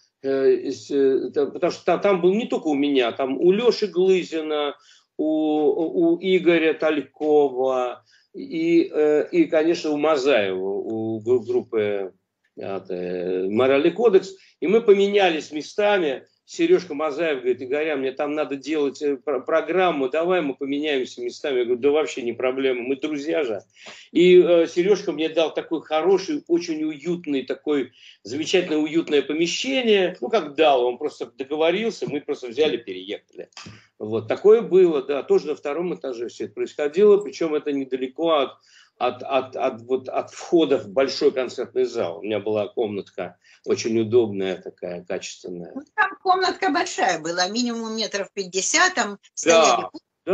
потому что там был не только у меня, там у Леши Глызина, у Игоря Талькова и, конечно, у Мазаева, у группы «Моральный кодекс», и мы поменялись местами, Сережка Мазаев говорит: Игоря, мне там надо делать программу, давай мы поменяемся местами. Я говорю: да вообще не проблема, мы друзья же. И Сережка мне дал такой хороший, очень уютный, такой замечательно уютное помещение. Ну, как дал, он просто договорился, мы просто взяли, переехали. Вот, такое было, да, тоже на втором этаже все это происходило, причем это недалеко от входа в большой концертный зал. У меня была комнатка очень удобная, такая, качественная. Ну, там комнатка большая была, минимум 50 метров, там стояли.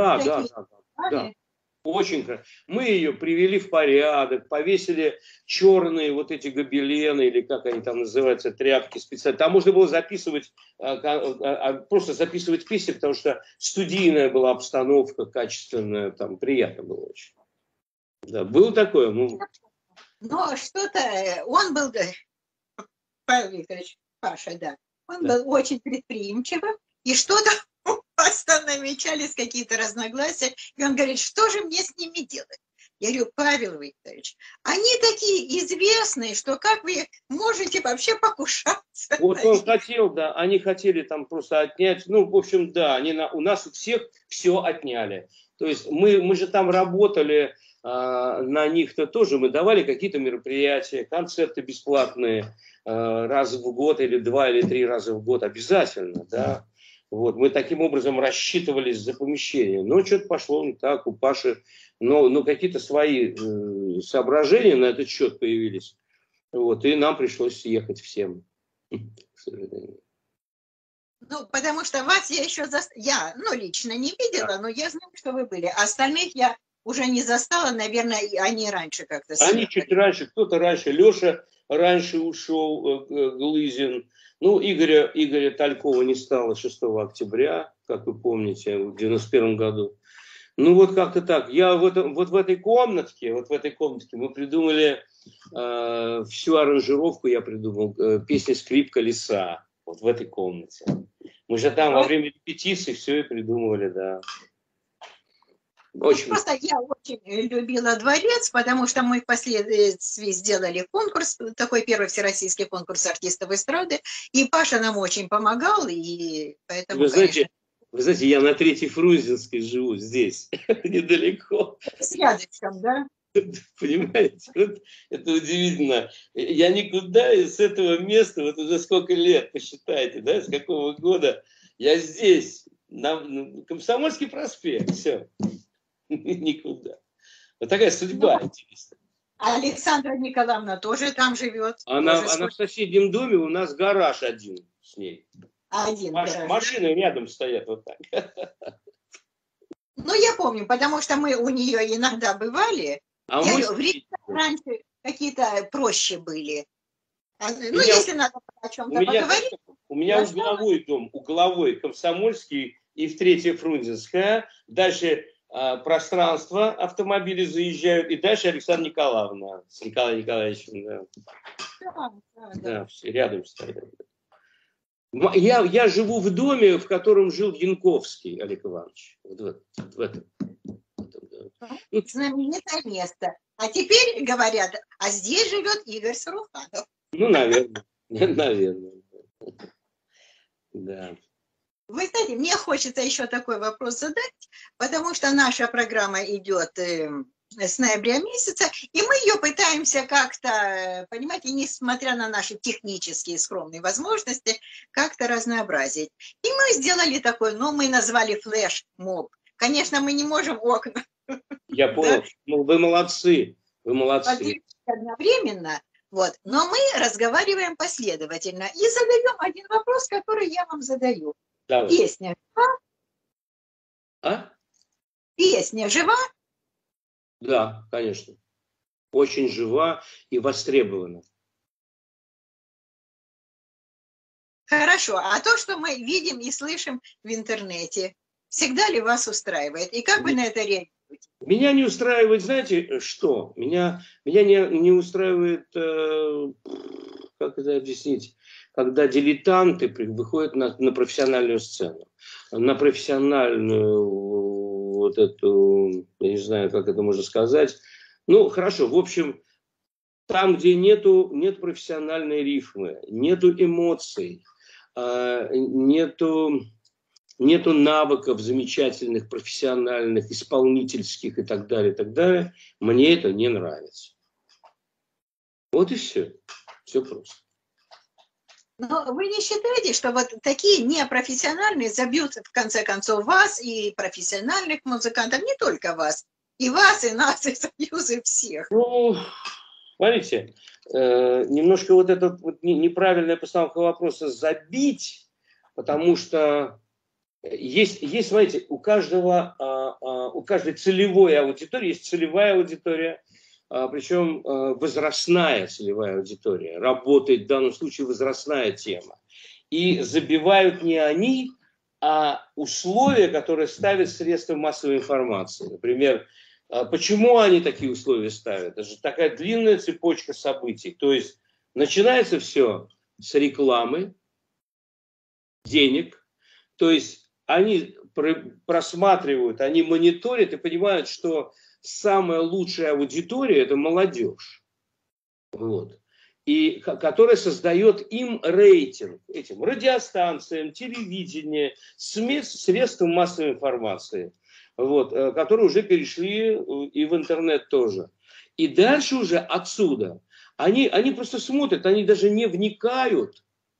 Да. Очень красиво. Мы ее привели в порядок, повесили черные вот эти гобелены, или как они там называются, тряпки специально. Там можно было записывать, просто записывать песни, потому что студийная была обстановка качественная, там приятно было очень. Да, было такое. Но что-то, он был, Павел Викторович, Паша, да, он был очень предприимчивым, и что-то у вас там намечались какие-то разногласия, и он говорит: что же мне с ними делать? Я говорю: Павел Викторович, они такие известные, что как вы можете вообще покушаться? Вот он хотел, да, они хотели там просто отнять, ну, в общем, да, они у нас у всех все отняли. То есть мы же там работали, на них-то тоже мы давали какие-то мероприятия, концерты бесплатные раз в год или 2 или 3 раза в год обязательно, да. Вот, мы таким образом рассчитывались за помещение. Но что-то пошло не так, у Паши, но какие-то свои соображения на этот счет появились. Вот, и нам пришлось съехать всем, к сожалению. Ну, потому что вас я еще я, лично не видела, но я знаю, что вы были. Остальных я уже не застала, наверное, они раньше как-то съехали. Они чуть раньше, кто-то раньше. Леша раньше ушел, Глызин. Ну, Игоря Талькова не стало 6 октября, как вы помните, в 91 году. Ну, вот как-то так. Я вот в этой комнатке мы придумали всю аранжировку, я придумал, песня «Скрипка леса». Вот в этой комнате. Мы же там во время репетиции все и придумывали, да. Очень. Просто я очень любила дворец, потому что мы впоследствии сделали конкурс, такой первый всероссийский конкурс артистов эстрады, и Паша нам очень помогал, и поэтому, вы знаете, я на Третьей Фрунзенской живу, здесь, недалеко. С рядышком, да? Понимаете, вот это удивительно. Я никуда с этого места, вот уже сколько лет, посчитайте, да, с какого года, я здесь, на Комсомольский проспект, все, никуда. Вот такая судьба интересная. А Александра Николаевна тоже там живет? Она в соседнем доме, у нас гараж один с ней. Машины рядом стоят вот так. Ну, я помню, потому что мы у нее иногда бывали. Времена раньше какие-то проще были. Если надо о чем-то поговорить. У меня угловой дом, Комсомольский и в Третья Фрунзенская. Дальше пространство, автомобили заезжают, и дальше Александра Николаевна с Николаем Николаевичем. Да, все рядом стоят. Я живу в доме, в котором жил Янковский Олег Иванович. Вот в этом. Знаменитое место. А теперь говорят, а здесь живет Игорь Саруханов. Ну, наверное. Да. Вы знаете, мне хочется еще такой вопрос задать, потому что наша программа идет с ноября месяца, и мы ее пытаемся как-то, понимаете, несмотря на наши технические скромные возможности, как-то разнообразить. И мы сделали такой, мы назвали флеш-моб. Конечно, мы не можем окна. Я понял. Да? Ну, вы молодцы. Одновременно. Вот. Но мы разговариваем последовательно и задаем один вопрос, который я вам задаю. Давай. Песня жива? Песня жива? Да, конечно. Очень жива и востребована. Хорошо. А то, что мы видим и слышим в интернете, всегда ли вас устраивает? И как вы на это реагируете? Меня не устраивает, знаете, что? Меня не устраивает, как это объяснить, когда дилетанты выходят на профессиональную сцену. На профессиональную вот эту, я не знаю, как это можно сказать. Ну, хорошо, в общем, там, где нет профессиональной рифмы, нету эмоций, нету навыков замечательных, профессиональных, исполнительских и так далее, мне это не нравится. Вот и все. Все просто. Но вы не считаете, что вот такие непрофессиональные забьют в конце концов вас и профессиональных музыкантов, не только вас, и нас, и союзы всех? Ну, смотрите, немножко вот эта вот неправильная постановка вопроса забить, потому что есть, смотрите, у каждой целевой аудитории есть целевая аудитория, причем возрастная целевая аудитория. Работает в данном случае возрастная тема. И забивают не они, а условия, которые ставят средства массовой информации. Например, почему они такие условия ставят? Это же такая длинная цепочка событий. То есть начинается все с рекламы, денег. То есть они просматривают, они мониторят и понимают, что самая лучшая аудитория – это молодежь. Вот. И которая создает им рейтинг, этим радиостанциям, телевидению, средствам массовой информации, вот, которые уже перешли и в интернет тоже. И дальше уже отсюда они просто смотрят, они даже не вникают,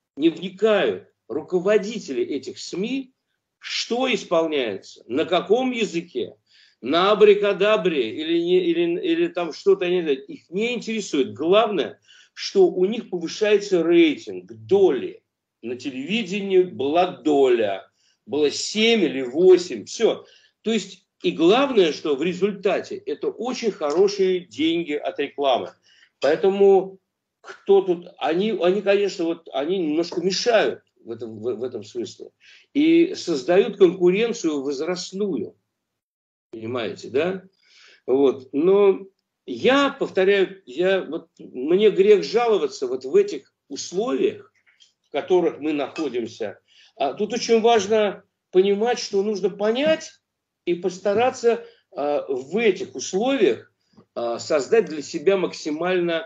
руководители этих СМИ, что исполняется, на каком языке, на абракадабре или там что-то, их не интересует. Главное, что у них повышается рейтинг, доли. На телевидении была доля, было 7 или 8, все. То есть, и главное, что в результате это очень хорошие деньги от рекламы. Поэтому кто тут, они конечно, вот они немножко мешают в этом смысле и создают конкуренцию возрастную. Понимаете, да? Вот. Но я повторяю, мне грех жаловаться вот в этих условиях, в которых мы находимся. А тут очень важно понимать, что нужно понять и постараться в этих условиях создать для себя максимально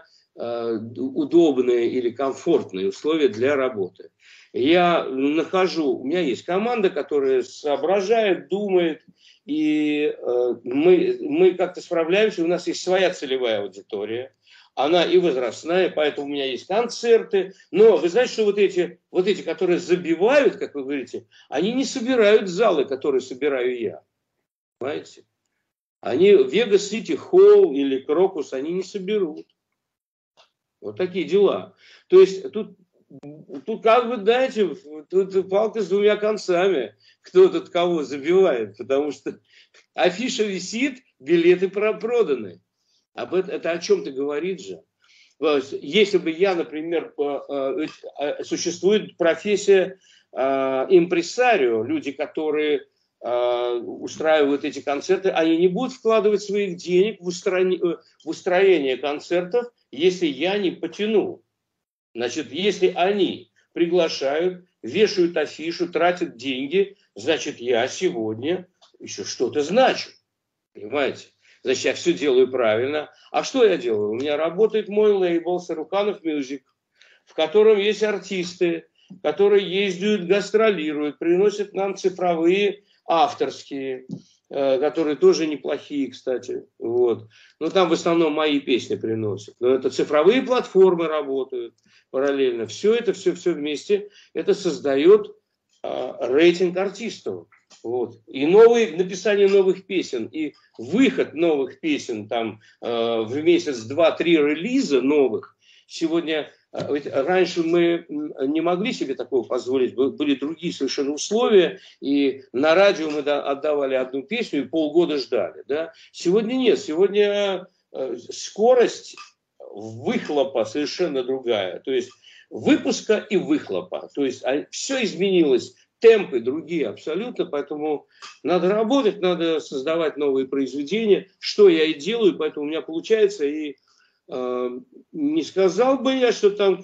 удобные или комфортные условия для работы. Я нахожу, у меня есть команда, которая соображает, думает, и мы как-то справляемся, у нас есть своя целевая аудитория, она и возрастная, поэтому у меня есть концерты, но вы знаете, что вот эти, которые забивают, как вы говорите, они не собирают залы, которые собираю я, понимаете? Они Vegas City Hall или Крокус они не соберут. Вот такие дела. То есть тут как бы, знаете, тут палка с двумя концами. Кто тут кого забивает. Потому что афиша висит, билеты проданы. Это о чем-то говорит же. Если бы я, например, существует профессия импресарио, люди, которые устраивают эти концерты, они не будут вкладывать своих денег в устроение концертов, если я не потяну. Значит, если они приглашают, вешают афишу, тратят деньги, значит, я сегодня еще что-то значу. Понимаете? Значит, я все делаю правильно. А что я делаю? У меня работает мой лейбл Саруканов Music, в котором есть артисты, которые ездят, гастролируют, приносят нам цифровые авторские, которые тоже неплохие, кстати. Вот. Но там в основном мои песни приносят. Но это цифровые платформы работают параллельно. Все это, все вместе, это создает рейтинг артистов. Вот. И написание новых песен, и выход новых песен там в месяц, 2-3 релиза новых. Сегодня, ведь раньше мы не могли себе такого позволить, были другие совершенно условия, и на радио мы отдавали одну песню и полгода ждали. Да? Сегодня нет, сегодня скорость выхлопа совершенно другая, то есть выпуска и выхлопа, то есть все изменилось, темпы другие абсолютно, поэтому надо работать, надо создавать новые произведения, что я и делаю, поэтому у меня получается, и не сказал бы я, что там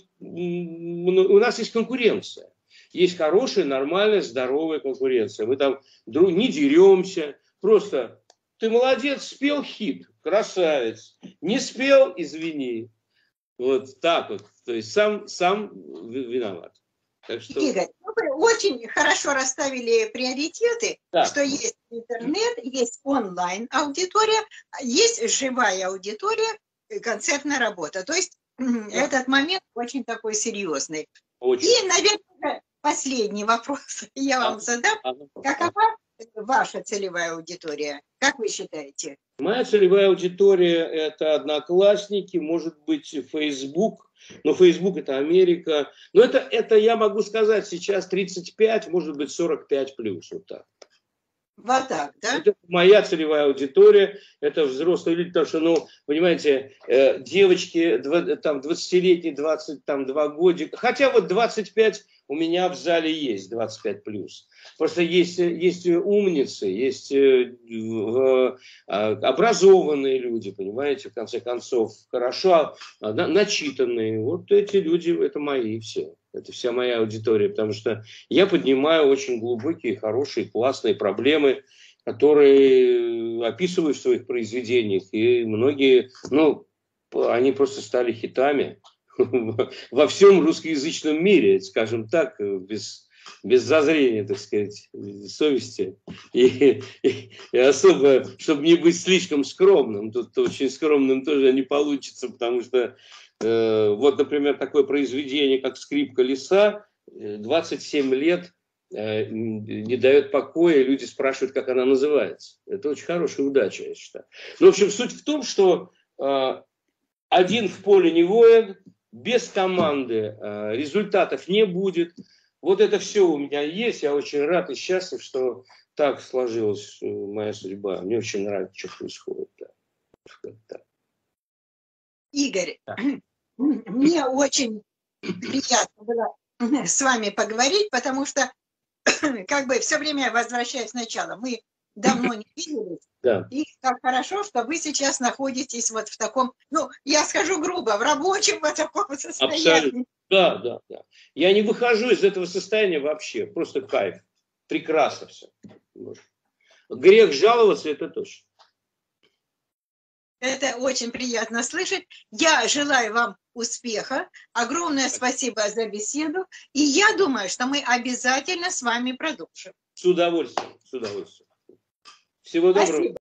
у нас есть конкуренция. Есть хорошая, нормальная, здоровая конкуренция. Мы там не деремся. Просто ты молодец, спел хит, красавец. Не спел, извини. Вот так вот. То есть сам виноват. Так что... Игорь, вы очень хорошо расставили приоритеты, Да. что есть интернет, есть онлайн-аудитория, есть живая аудитория, концертная работа. То есть этот момент очень такой серьезный. Очень. И, наверное, последний вопрос я вам задам. Какова ваша целевая аудитория? Как вы считаете? Моя целевая аудитория – это одноклассники, может быть, Facebook, но Facebook – это Америка. Но это я могу сказать сейчас 35, может быть, 45 плюс. Вот так. Вот так, да? Это моя целевая аудитория, это взрослые люди, потому что, ну, понимаете, девочки, там, 20-летние, 22 годика, хотя вот 25 у меня в зале есть, 25 плюс. Просто есть умницы, есть образованные люди, понимаете, в конце концов, хорошо начитанные. Вот эти люди, это мои все. Это вся моя аудитория, потому что я поднимаю очень глубокие, хорошие, классные проблемы, которые описываю в своих произведениях. И многие, ну, они просто стали хитами во всем русскоязычном мире, скажем так, без зазрения, так сказать, совести. И особо, чтобы не быть слишком скромным, тут очень скромным тоже не получится, потому что вот, например, такое произведение, как «Скрипка лиса», 27 лет не дает покоя, люди спрашивают, как она называется. Это очень хорошая удача, я считаю. Ну, в общем, суть в том, что один в поле не воин, без команды результатов не будет. Вот это все у меня есть. Я очень рад и счастлив, что так сложилась моя судьба. Мне очень нравится, что происходит. Да. Игорь, да. Мне очень приятно было с вами поговорить, потому что как бы все время возвращаясь сначала, мы давно не виделись, да. И как хорошо, что вы сейчас находитесь вот в таком, ну, я скажу грубо, в рабочем вот таком состоянии. Абсолютно. Да. Я не выхожу из этого состояния вообще, просто кайф. Прекрасно все. Грех жаловаться, это точно. Это очень приятно слышать. Я желаю вам успеха. Огромное спасибо за беседу. И я думаю, что мы обязательно с вами продолжим. С удовольствием. Всего доброго. Спасибо.